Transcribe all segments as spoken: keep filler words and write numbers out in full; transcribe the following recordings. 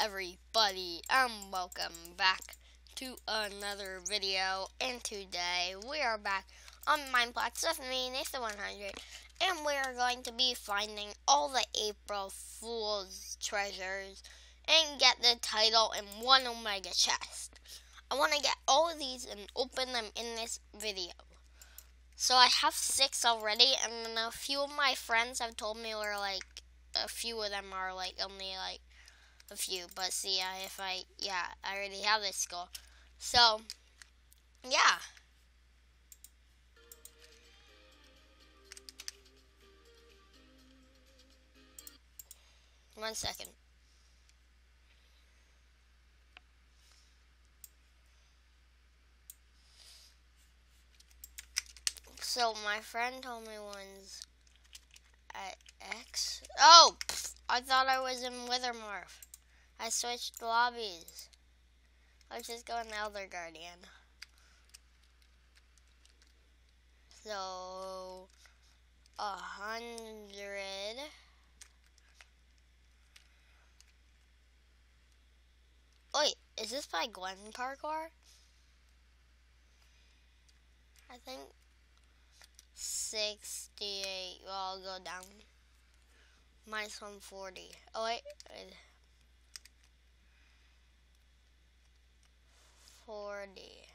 everybody, and welcome back to another video. And today we are back on Mineplex with me, Nathan one hundred, and we are going to be finding all the April Fools treasures and get the title in one Omega chest. I want to get all of these and open them in this video. So I have six already, and then a few of my friends have told me we're like, a few of them are like only like a few, but see, uh, if I, yeah, I already have this skull. So, yeah. One second. So, my friend told me one's at X. Oh, pff, I thought I was in Withermorph. I switched lobbies. Let's just go in Elder Guardian. So, a hundred. Wait, is this by Gwen parkour? I think sixty-eight. Well, I'll go down. Minus one forty. Oh, wait. wait. forty.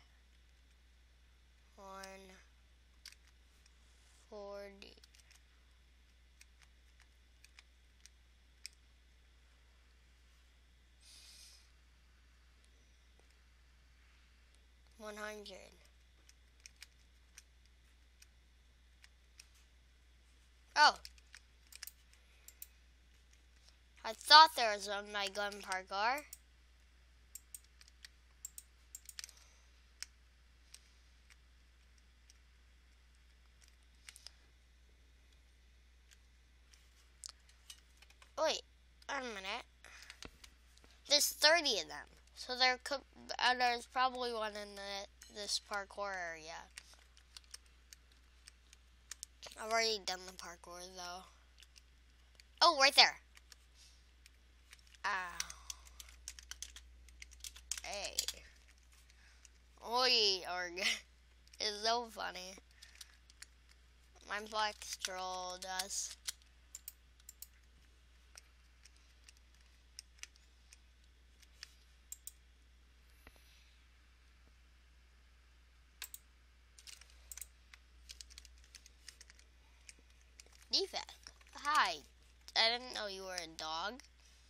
one forty. one hundred. Oh. I thought there was one by gun parkour. Wait, wait a minute. There's thirty of them. So there could, uh, there's probably one in the, this parkour area. I've already done the parkour though. Oh, right there. Ah. Hey. Oi, Org. It's so funny. Mineplex trolled us. Defect. Hi. I didn't know you were a dog.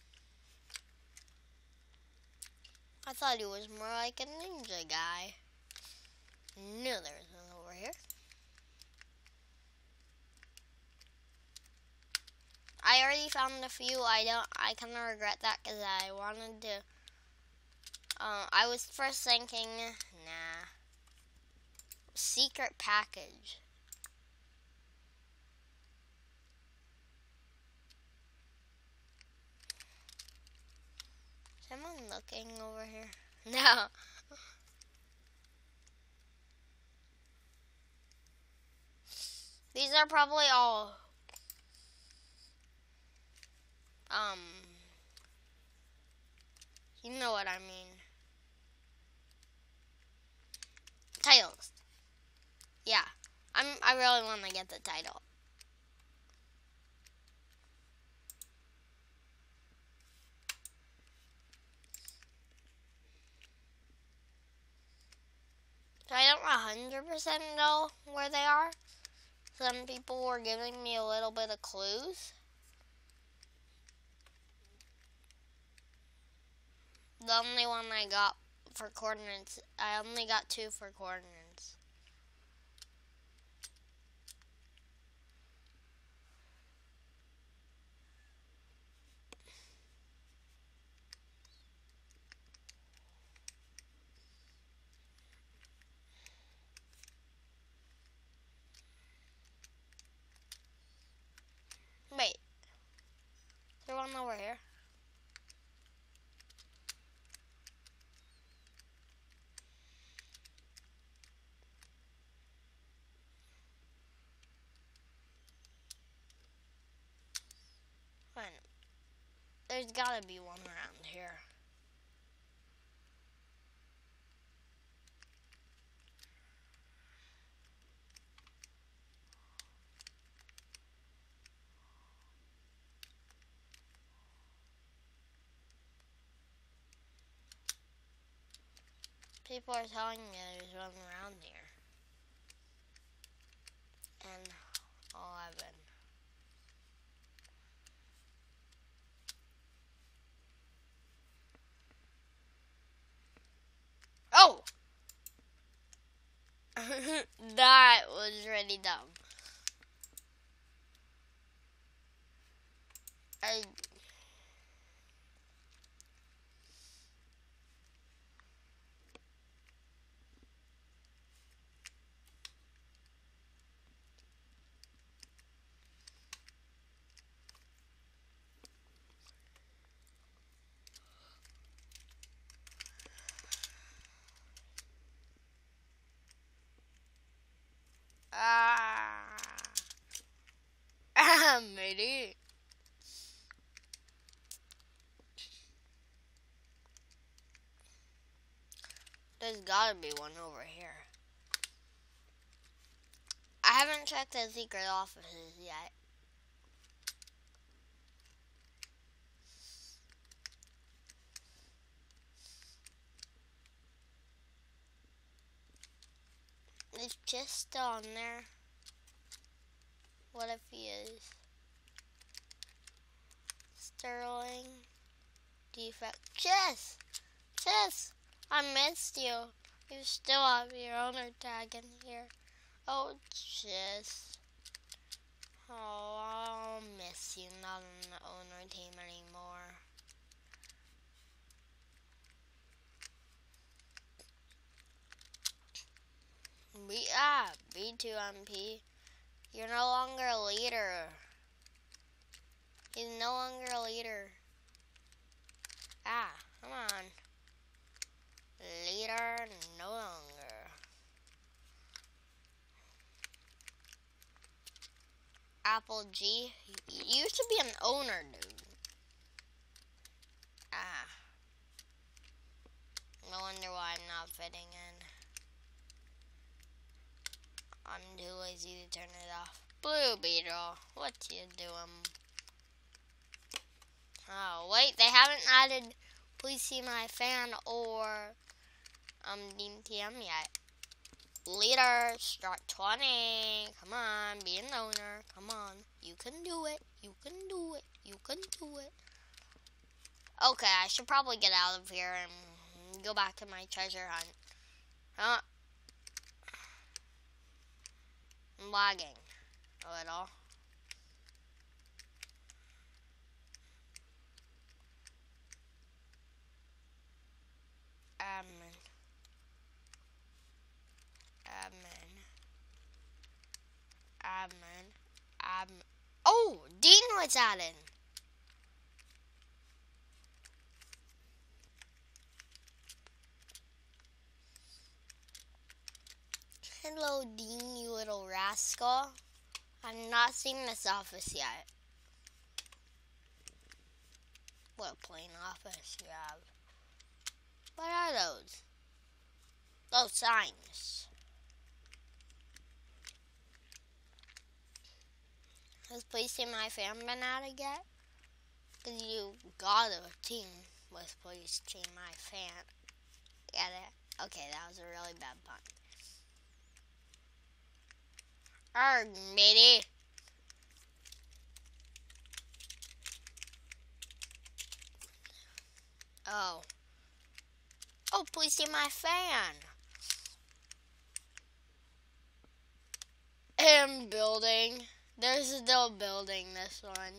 I thought he was more like a ninja guy. No, there was none over here. I already found a few. I don't. I kind of regret that because I wanted to. Uh, I was first thinking, nah. Secret package. Is someone looking over here? No. These are probably all um you know what I mean. Titles. Yeah. I'm I really want to get the title. So I don't one hundred percent know where they are. Some people were giving me a little bit of clues. The only one I got for coordinates, I only got two for coordinates. Wait, is there one over here? Fine. There's gotta be one around here. People are telling me there's one around here. And eleven. Oh! That was really dumb. I... Ah... Matey. There's gotta be one over here. I haven't checked the secret offices yet. Is Chess still on there? What if he is? Sterling. Defect. Chess! Chess! I missed you. You still have your owner tag in here. Oh, Chess. Oh, I'll miss you. Not on the owner team anymore. B ah, B two M P. You're no longer a leader. He's no longer a leader. Ah, come on. Leader no longer. Apple G. You used to be an owner, dude. Ah. No wonder why I'm not fitting in. I'm too lazy to turn it off. Blue Beetle, what you doing? Oh, wait, they haven't added Please See My Fan or um D T M yet. Leader, start twenty. Come on, be an owner. Come on. You can do it. You can do it. You can do it. Okay, I should probably get out of here and go back to my treasure hunt. Huh? I'm lagging a little. Admin. Admin. Admin. Admin. Oh, Dean was added. Hello, Dean, you little rascal. I've not seen this office yet. What a plain office you have. What are those? Those signs. Has Please See My Fan been added yet? Because you got a team with Please See My Fan. Get it? Okay, that was a really bad pun. Arg, matey. Oh. Oh, Please See My Fan. And building. They're still building this one.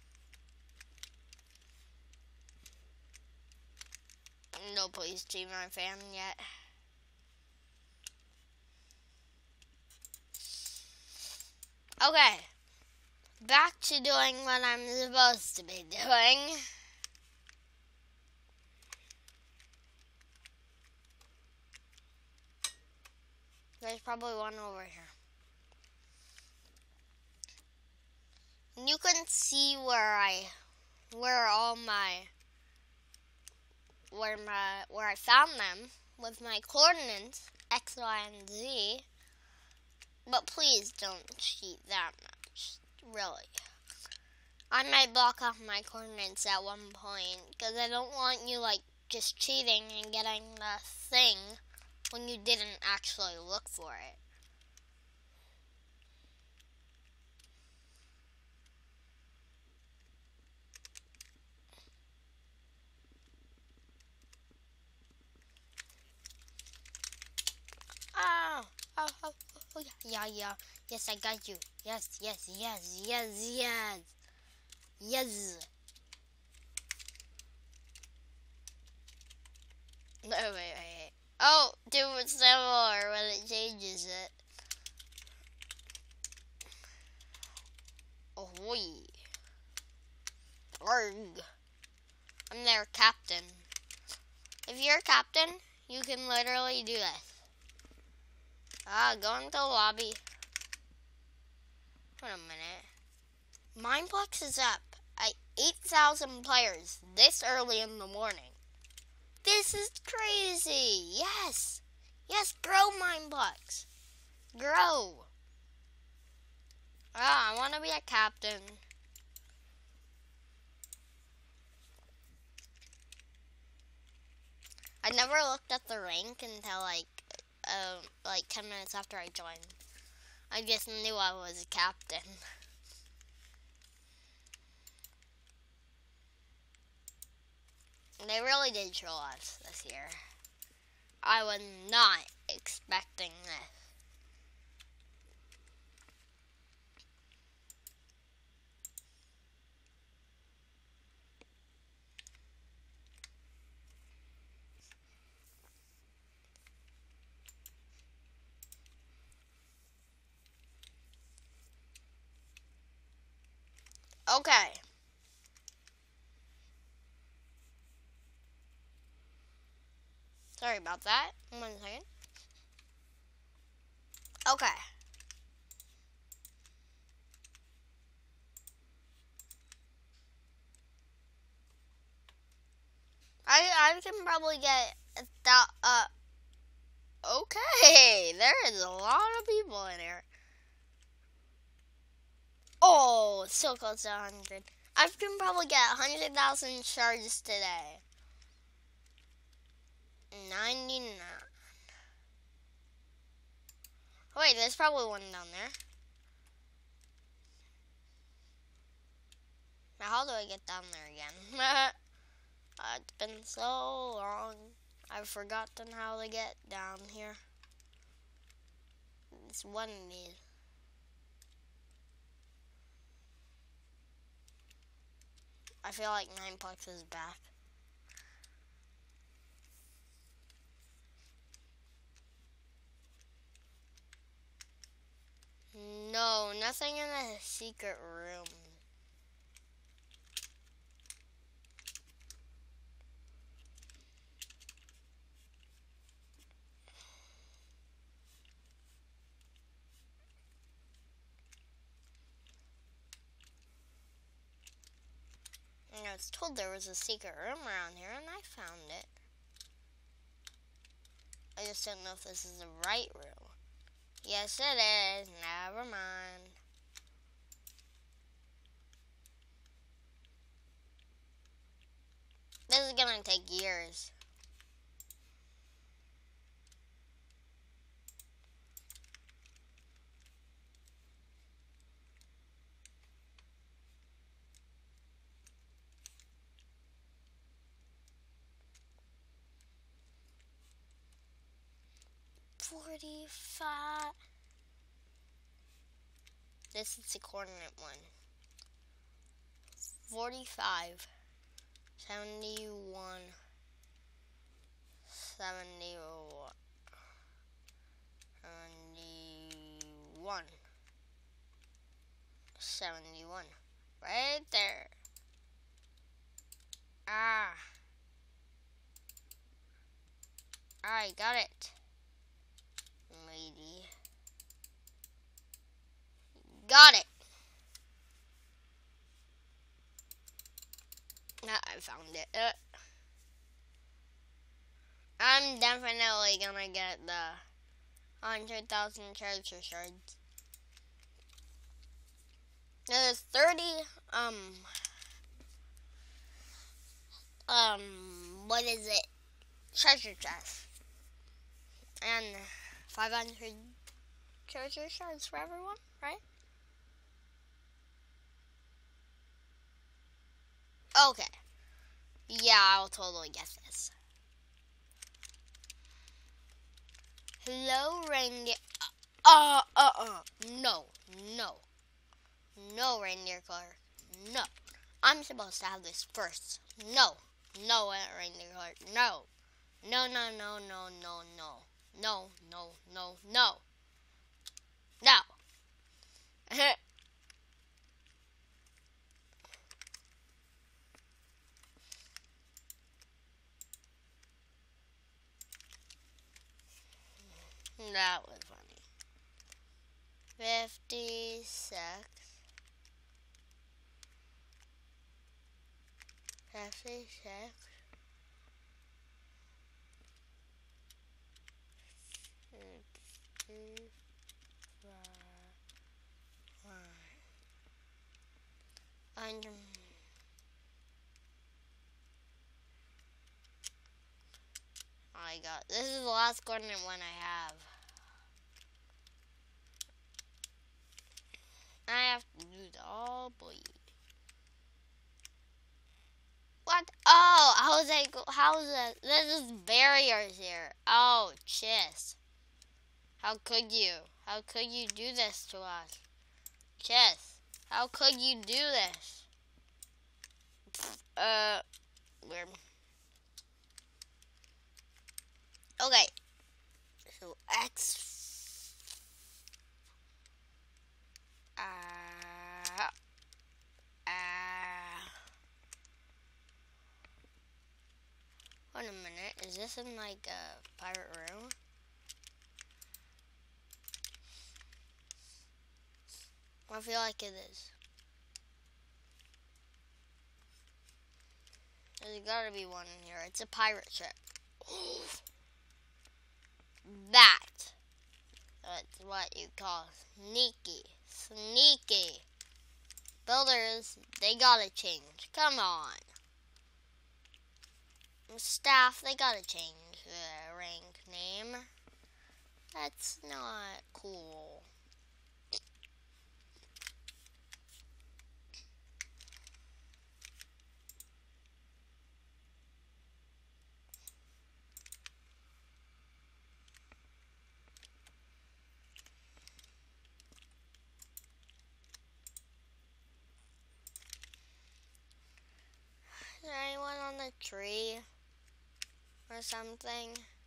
No Please See My Fan yet. Okay. Back to doing what I'm supposed to be doing. There's probably one over here. And you can see where I, where all my, where my, where I found them with my coordinates, X, Y, and Z. But please don't cheat that much, really. I might block off my coordinates at one point, because I don't want you, like, just cheating and getting the thing when you didn't actually look for it. Oh, oh, oh, oh, yeah, yeah, yeah. Yes, I got you. Yes, yes, yes, yes, yes. Yes. No, wait, wait, wait. Oh, do it similar when it changes it. Ahoy. Arg. I'm their captain. If you're a captain, you can literally do this. Ah, go into the lobby. Wait a minute. Mineplex is up at eight thousand players this early in the morning. This is crazy. Yes. Yes, grow Mineplex. Grow. Ah, I want to be a captain. I never looked at the rank until like, uh, like ten minutes after I joined. I just knew I was a captain. They really did troll us this year. I was not expecting this. Okay. Sorry about that. One second. Okay. I I can probably get that. Uh. Okay. There is a lot of people in here. Oh, it's so close to one hundred. I can probably get one hundred thousand shards today. ninety-nine. Wait, there's probably one down there. Now, how do I get down there again? uh, it's been so long. I've forgotten how to get down here. It's one of these. I feel like Mineplex is back. No, nothing in the secret room. I was told there was a secret room around here, and I found it. I just don't know if this is the right room. Yes, it is. Never mind. This is gonna take years. forty-five. This is the coordinate one. forty-five. seventy-one. seventy-one. seventy-one. seventy-one. Right there. Ah. I got it. Lady. Got it. Now I found it. Uh, I'm definitely gonna get the one hundred thousand treasure shards. There's thirty, um, um, what is it? Treasure chests. then five hundred treasure shards for everyone, right? Okay. Yeah, I'll totally get this. Hello, reindeer. Uh, uh, uh. No, no. No, reindeer Clark. No. I'm supposed to have this first. No. No, reindeer Clark. No. No, no, no, no, no, no. No, no, no, no. No. That was funny. fifty-six. fifty-six. And I got this is the last coordinate one I have. I have to do the all bleed. What? Oh, how's that? How's that? There's just barriers here. Oh, Chiss. How could you? How could you do this to us? Chiss. How could you do this? Uh, weird. Okay. So X. Uh. Uh. Wait a minute. Is this in like a pirate room? I feel like it is. There's gotta be one in here. It's a pirate ship. That. That's what you call sneaky. Sneaky. Builders, they gotta change. Come on. Staff, they gotta change the rank name. That's not cool. Is there anyone on the tree or something?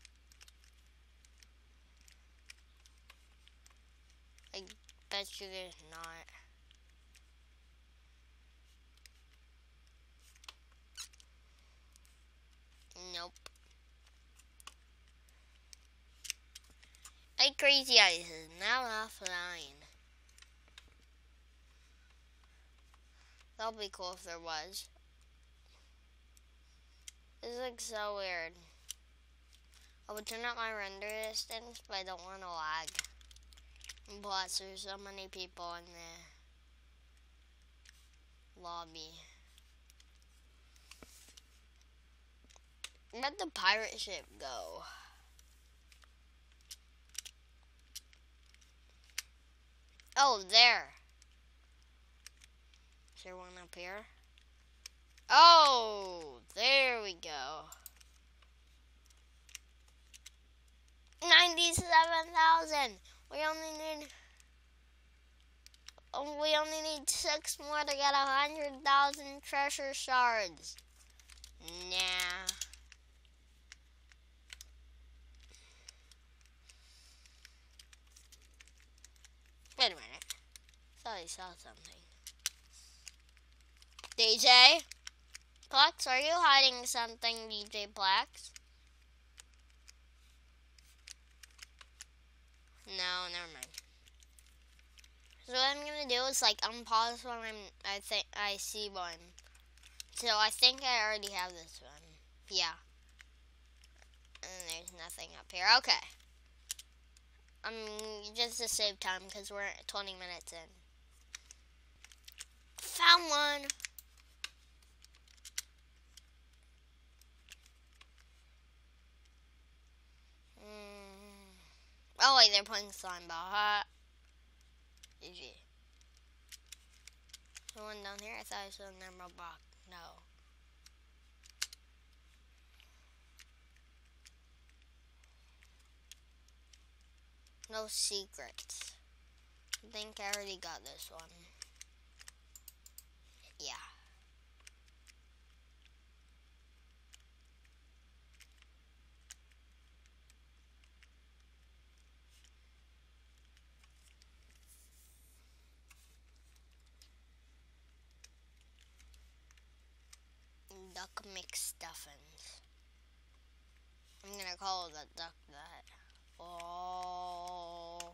I bet you there's not. Nope. Hey, Crazy Eyes is now offline. That'll be cool if there was. This looks so weird. I would turn up my render distance, but I don't want to lag. And plus, there's so many people in the lobby. Where'd the pirate ship go? Oh, there. Is there one up here? Oh, there we go. ninety-seven thousand. We only need oh, we only need six more to get a hundred thousand treasure shards. Nah. Wait a minute. I thought I saw something. D J Plex, are you hiding something, D J Plex? No, never mind. So what I'm gonna do is like unpause when I'm I think I see one. So I think I already have this one. Yeah. And there's nothing up here. Okay. Um, just to save time because we're twenty minutes in. Found one. Mm. wait, they're playing slime ball, huh? G G. Someone down here? I thought I saw an emerald block. No. No secrets. I think I already got this one. Yeah. Duck McStuffins. I'm gonna call the duck that. Oh.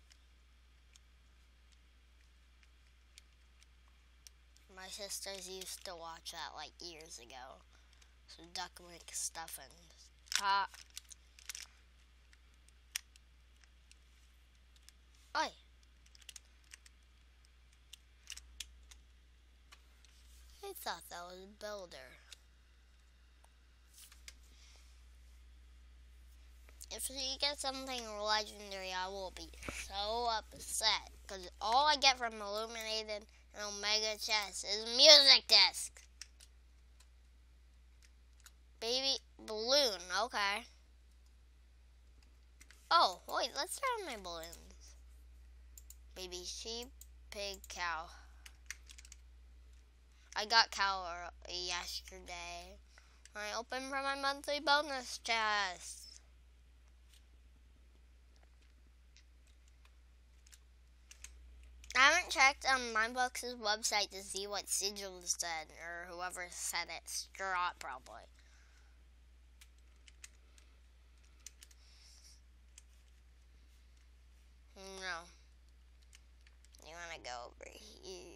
My sisters used to watch that like years ago. So Duck McStuffins. Ah. Oi. I thought that was Builder. If you get something legendary, I will be so upset. Because all I get from Illuminated and Omega Chest is music disc. Baby balloon, okay. Oh, wait, let's try my balloons. Baby sheep, pig, cow. I got cow yesterday. I opened for my monthly bonus chest. I haven't checked on um, Mineplex website to see what Sigil said, or whoever said it. Straw, probably. No. You wanna go over here?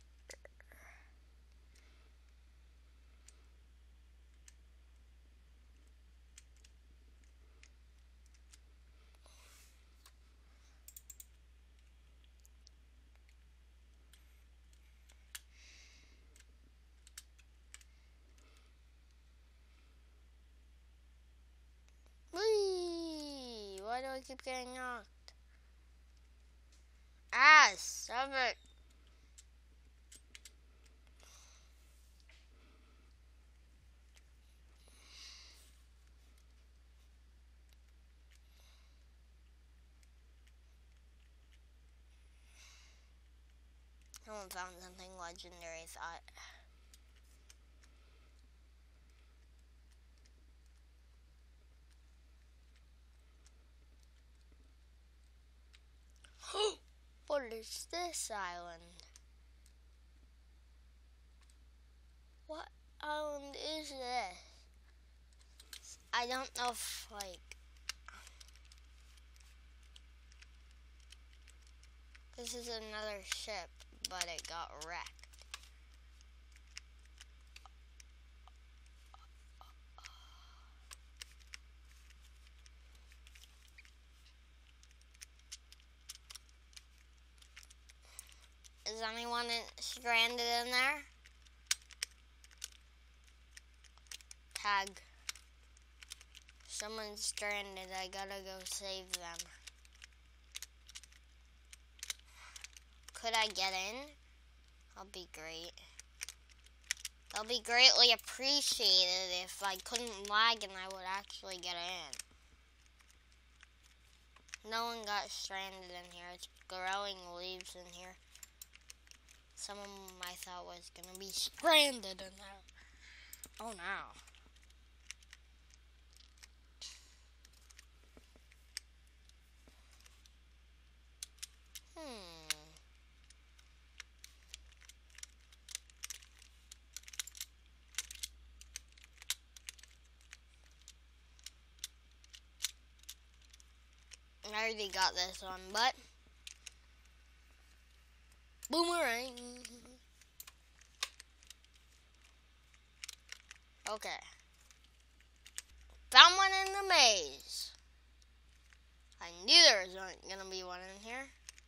Whee! Why do I keep getting knocked? Ah, stop it. Someone found something legendary, thought. What is this island? What island is this? I don't know if, like... This is another ship, but it got wrecked. Is anyone in, stranded in there? Tag. Someone's stranded. I gotta go save them. Could I get in? That'll be great. That'll be greatly appreciated if I couldn't lag and I would actually get in. No one got stranded in here. It's growing leaves in here. Some of them I thought was gonna be stranded in there. Oh no. Hmm. I already got this one, but boomerang. Okay. Found one in the maze. I knew there was gonna be one in here.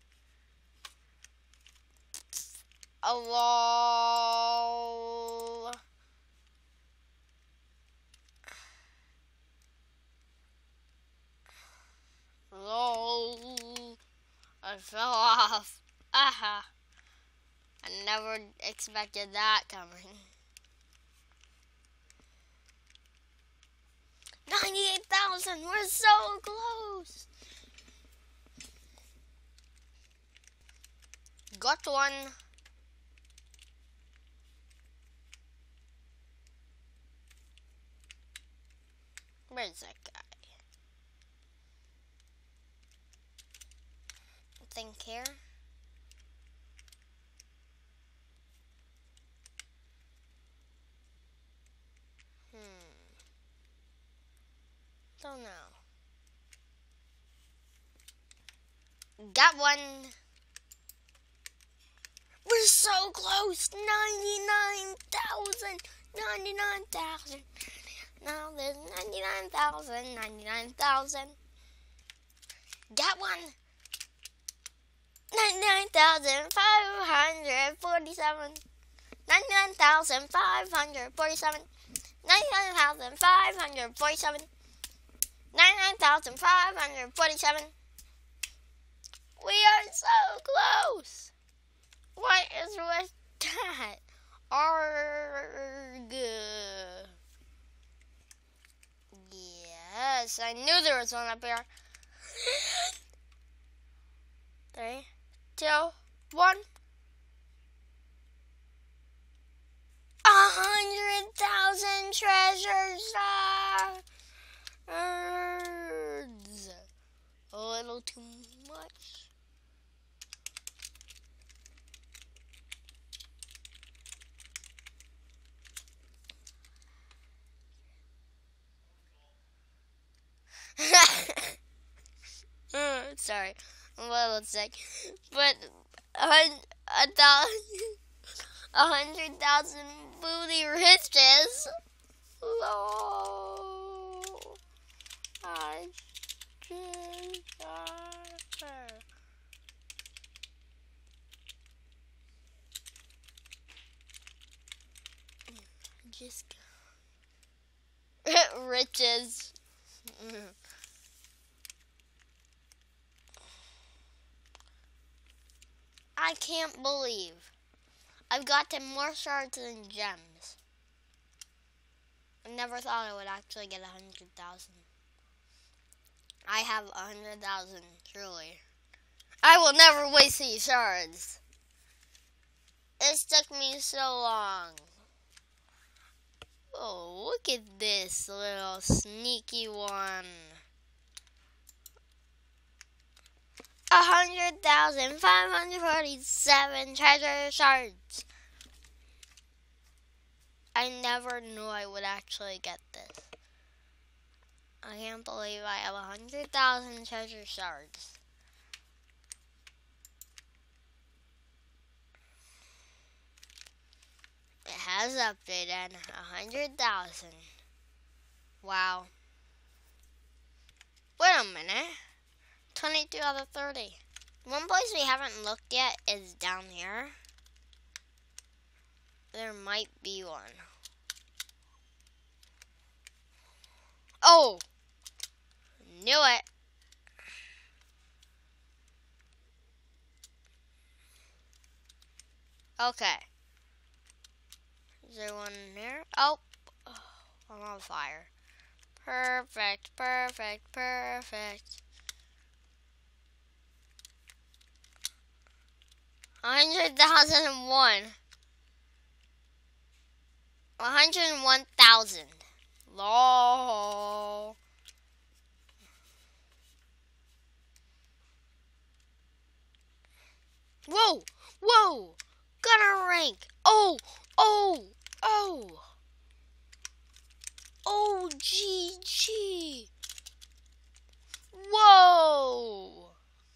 A wall. Lol. fell off. Aha. I never expected that coming. ninety-eight thousand! We're so close! Got one. Where's that guy? I think here. Hmm. Don't know. Got one. We're so close. ninety-nine thousand. ninety-nine thousand. Now there's ninety-nine thousand. ninety-nine thousand. Got one. ninety-nine thousand five hundred forty-seven. ninety-nine thousand five hundred forty-seven. ninety-nine thousand five hundred forty-seven. ninety-nine thousand five hundred forty-seven. We are so close. What is with that? Arg. Yes, I knew there was one up here. Three, two, one. A hundred thousand treasure shards. A little too much. Sorry, I'm a little sick, but a, a thousand, a hundred thousand booty riches. Lol. I just, just riches. I can't believe I've gotten more shards than gems. I never thought I would actually get a hundred thousand. I have a hundred thousand, truly. I will never waste these shards. This took me so long. Oh, look at this little sneaky one. A hundred thousand five hundred forty-seven treasure shards. I never knew I would actually get this. I can't believe I have a hundred thousand treasure shards. It has updated a hundred thousand. Wow. Wait a minute. twenty-two out of thirty. One place we haven't looked yet is down here. There might be one. Oh! Knew it. Okay. Is there one in there? Oh! Oh, I'm on fire. Perfect, perfect, perfect. one hundred thousand and one. one hundred one thousand. Lol. Whoa, whoa. Got a rank. Oh, oh, oh. Oh, G G. Whoa.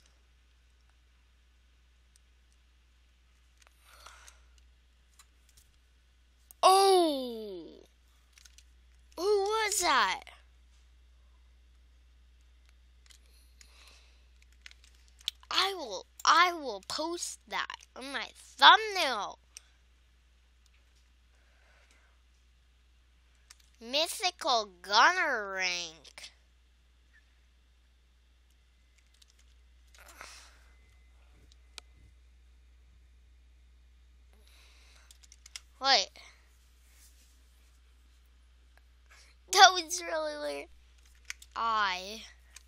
Oh. Who was that? I will I will post that on my thumbnail. Mythical Gunner rank. I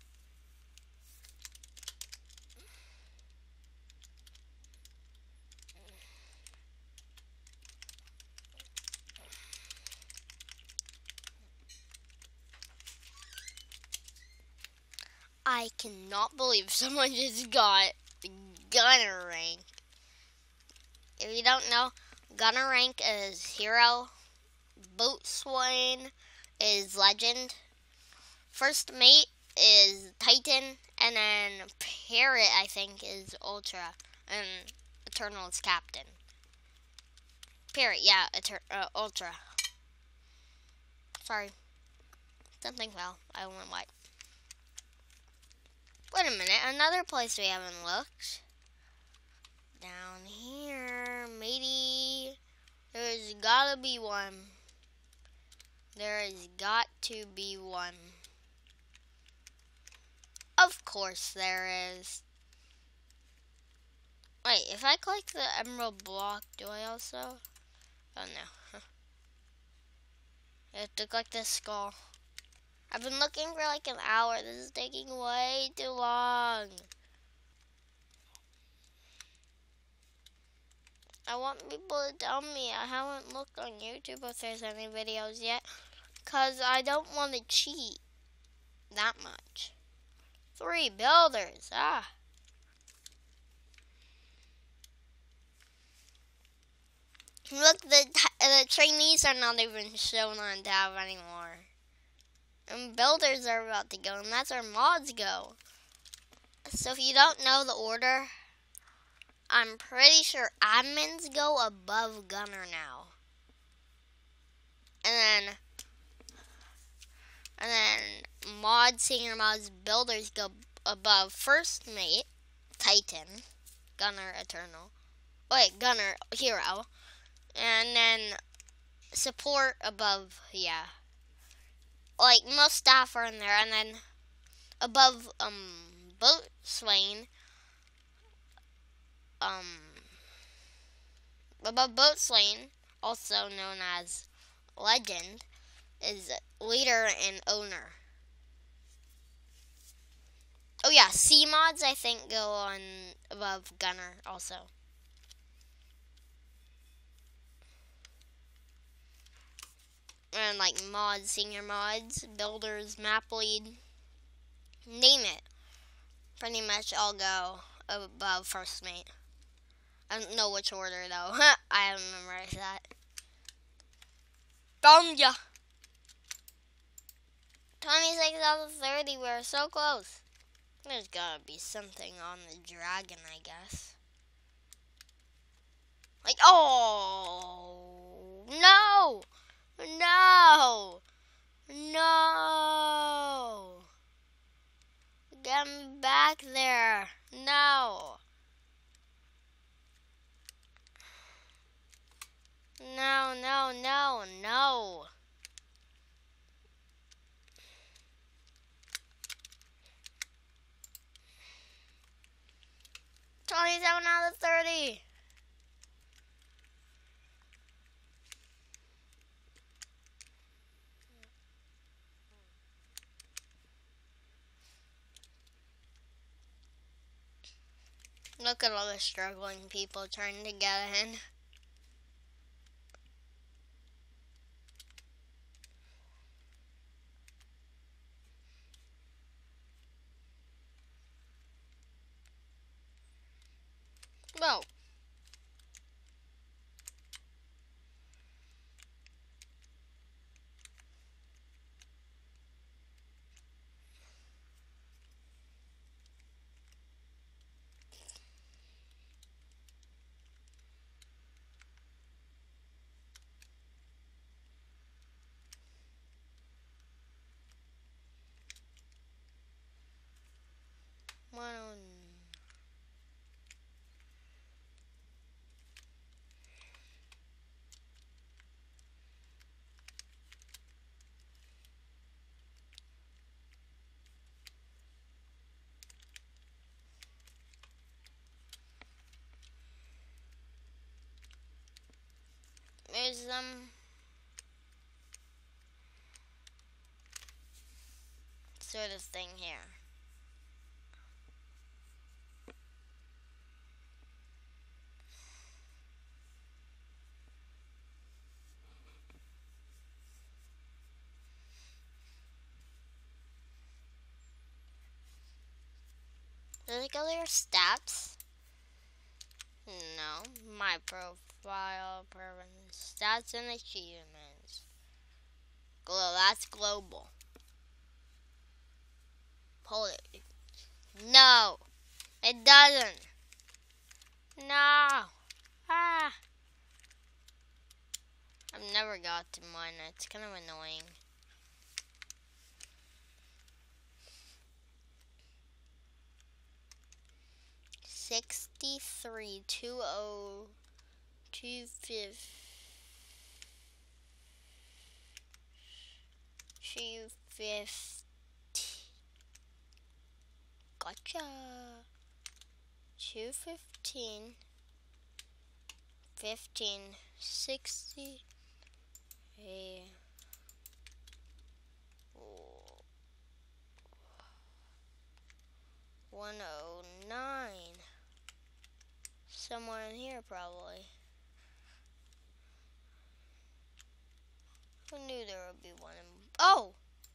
I cannot believe someone just got gunner rank. If you don't know, gunner rank is hero, boatswain is legend, first mate is titan, and then parrot I think is ultra, and eternal is captain. Parrot, yeah, Eter uh, ultra. Sorry, something fell. I don't know why. Wait a minute, another place we haven't looked. Down here, matey. There's gotta be one. There has got to be one. Of course there is. Wait, if I click the emerald block, do I also? Oh no. I have to click this skull. I've been looking for like an hour. This is taking way too long. I want people to tell me. I haven't looked on YouTube if there's any videos yet, because I don't want to cheat that much. Three builders. Ah. Look, the, the trainees are not even shown on tab anymore. And builders are about to go, and that's where mods go. So if you don't know the order, I'm pretty sure admins go above gunner now. And then, and then mods, senior mods, builders go above first mate, titan, gunner, eternal. Wait, gunner, hero. And then support above, yeah. Like most staff are in there, and then above um boatswain, um above boatswain, also known as legend, is leader and owner. Oh yeah, C mods I think go on above gunner also. And like mods, senior mods, builders, map lead, name it. Pretty much all go above first mate. I don't know which order though. I haven't memorized that. Boom ya! twenty-six out of thirty, we're so close. There's gotta be something on the dragon, I guess. Like, oh no! No! No! Get back there! No! No, no, no, no! twenty-seven out of thirty! Look at all the struggling people trying to get in. Whoa. One. There's um. So through this thing here. Does it go to your stats? No. My profile, preference, stats, and achievements. Glow, that's global. Hold it. No, it doesn't. No. Ah. I've never got to mine. It's kind of annoying. Sixty-three, two oh, two fifty, two fifty. Gotcha. Two fifteen, fifteen, sixty. A one oh nine. Somewhere in here, probably. Who knew there would be one in... Oh!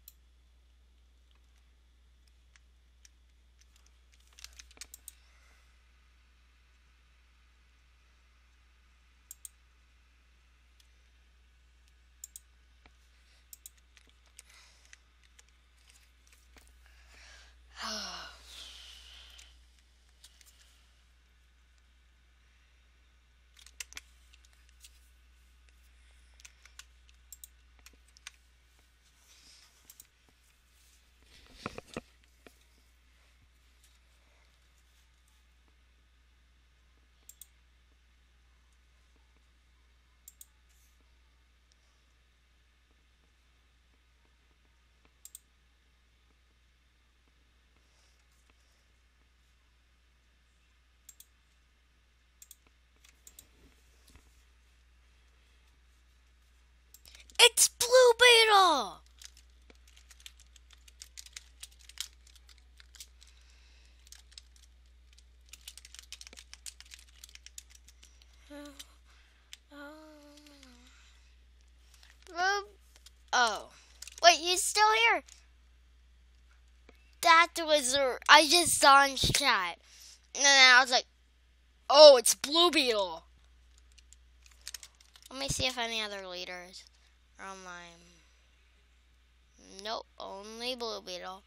It's Blue Beetle! Blue... Oh. Wait, he's still here? That was... A, I just saw in chat. And then I was like, oh, it's Blue Beetle. Let me see if any other leaders are online. Nope, only Blue Beetle.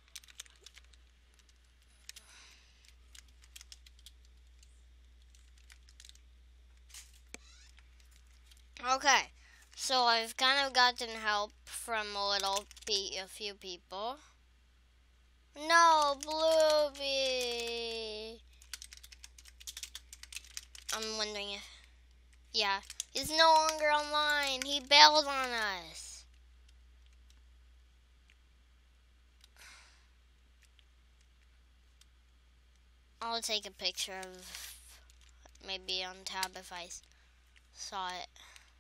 Okay, so I've kind of gotten help from a little pe a few people. No, Bluebee. I'm wondering if, yeah, he's no longer online. He bailed on us. I'll take a picture of maybe on tab if I saw it.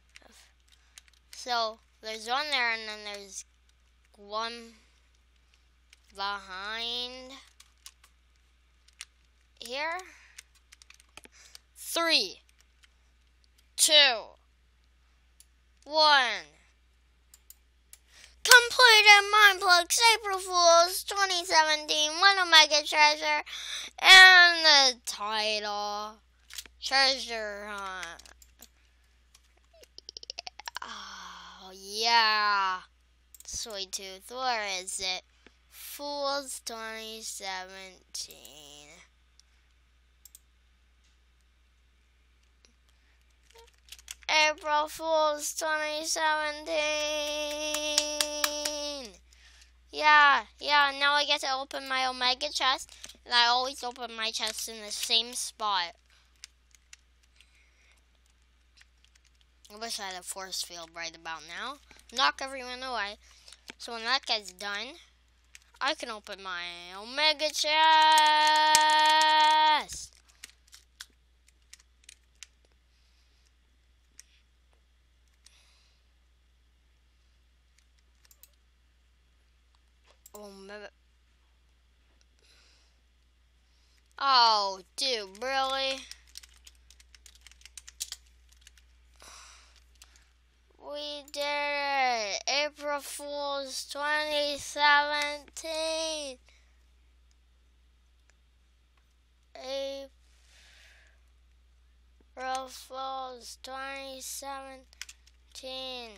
So there's one there, and then there's one behind here. Three, two, one. Completed Mineplex April Fools twenty seventeen. One Omega treasure and the title treasure hunt. Oh yeah, Sweet Tooth. Where is it? Fools twenty seventeen. April Fools twenty seventeen. Yeah, yeah, now I get to open my Omega chest, and I always open my chest in the same spot. I wish I had a force field right about now. Knock everyone away. So when that gets done, I can open my Omega chest. Omega, Oh, dude, really? We did it! April Fools twenty seventeen! April Fools twenty seventeen.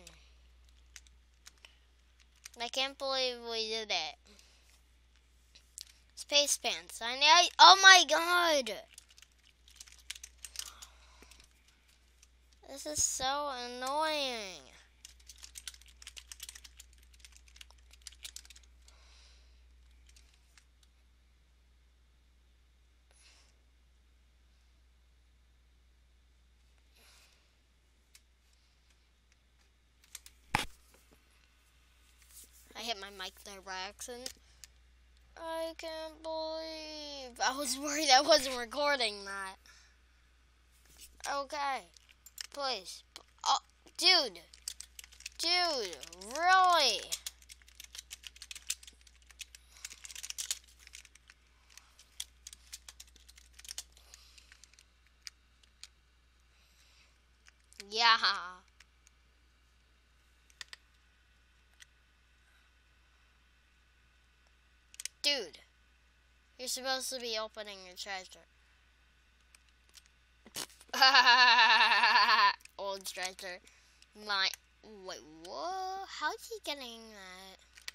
I can't believe we did it. Space pants. I know. Oh my god! This is so annoying. I hit my mic there by accident. I can't believe. I was worried I wasn't recording that. Okay. Please. Oh, dude. Dude, really? Yeah. Dude, you're supposed to be opening your treasure. Old treasure. My, wait, what? How's he getting that?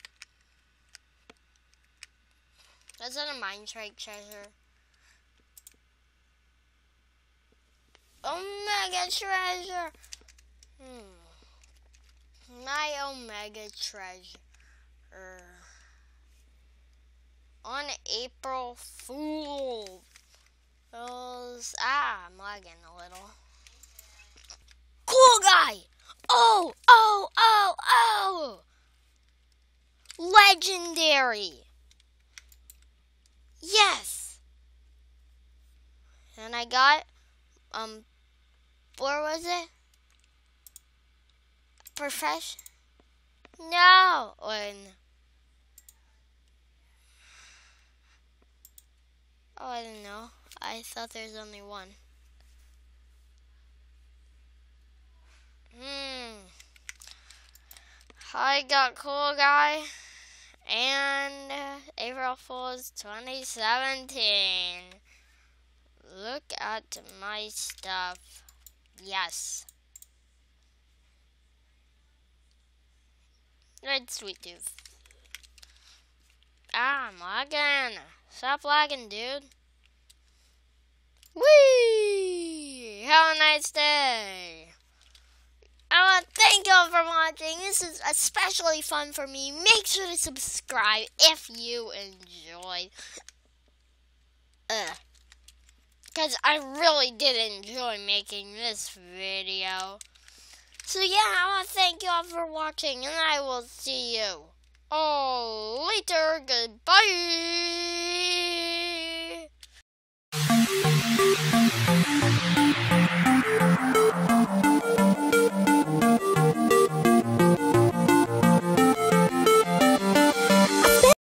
That's not a mine strike treasure. Omega treasure. Hmm. My Omega treasure. On April Fools. Ah, I'm lagging a little. Cool guy. Oh, oh, oh, oh. Legendary. Yes. And I got, um, where was it? Profession? No. When. Oh, I didn't know. I thought there's only one. Hmm. I got cool guy and uh, April Fools twenty seventeen. Look at my stuff. Yes. Red sweet tooth. Ah, I'm lagging. Stop lagging, dude. Whee! Have a nice day. I want to thank you all for watching. This is especially fun for me. Make sure to subscribe if you enjoyed. Ugh. Because I really did enjoy making this video. So yeah, I want to thank you all for watching. And I will see you all later. Goodbye.